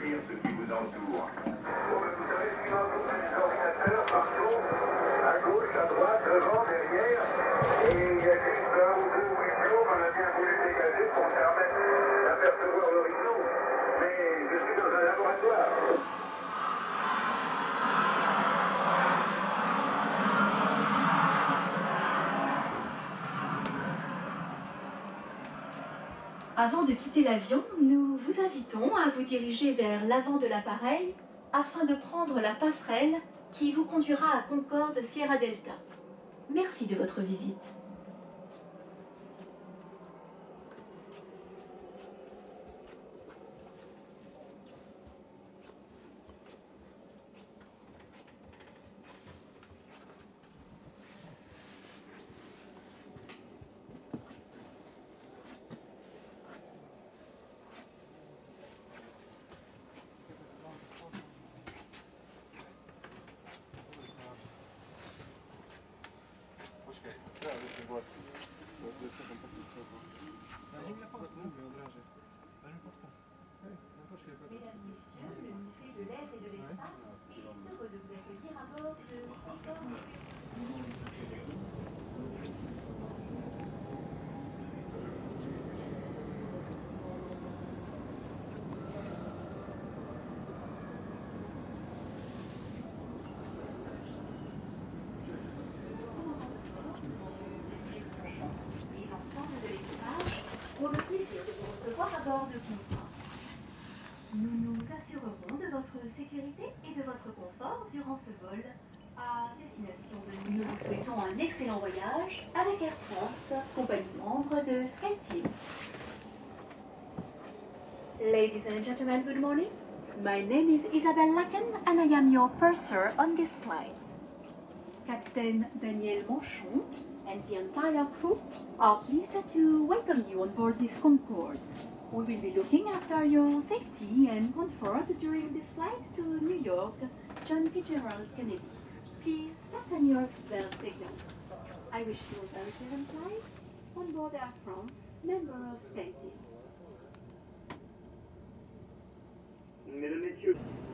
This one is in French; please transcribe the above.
décrire ce qui vous entoure. Bon, vous savez, ce qui m'entoure, c'est des ordinateurs partout, à gauche, à droite, devant, derrière, et il y a juste un ou deux huis qu'on a bien voulu dégager pour me permettre d'apercevoir l'horizon. Mais je suis dans un laboratoire. Avant de quitter l'avion, nous vous invitons à vous diriger vers l'avant de l'appareil afin de prendre la passerelle qui vous conduira à Concorde Sierra Delta. Merci de votre visite. Mesdames, Messieurs, le Musée de l'air et de l'espace est heureux de vous accueillir à bord de Concorde. Et l'ensemble de l'équipage ont le plaisir de vous recevoir à bord de Concorde. Nous nous assurerons de votre sécurité et de votre confort durant ce vol à destination de nous. Nous vous souhaitons un excellent voyage avec Air France, compagnie membre de SkyTeam. Ladies and gentlemen, good morning. My name is Isabelle Lacken and I am your purser on this flight. Captain Daniel Manchon and the entire crew are pleased to welcome you on board this Concorde. We will be looking after your safety and comfort during this flight to New York, John Fitzgerald Kennedy. Please fasten your seatbelt signal. I wish you a very pleasant flight on board Air France, member of SkyTeam. Mesdames, Messieurs.